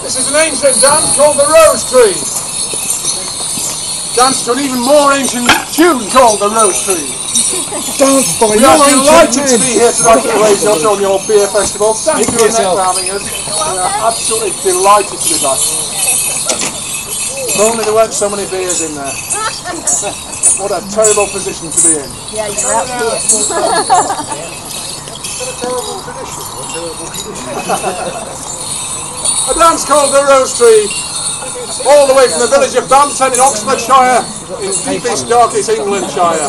This is an ancient dance called the Rose Tree. Dance to an even more ancient tune called the Rose Tree. Dance by we are delighted to be here tonight at the Lazy Otter on your beer festival. Thank you Annette for having us. We are absolutely delighted to be back. If only there weren't so many beers in there. What a terrible position to be in. Yeah, you're absolutely. It's a terrible tradition. A dance called the Rose Tree, all the way from the village of Bampton in Oxfordshire, in deepest, darkest Englandshire.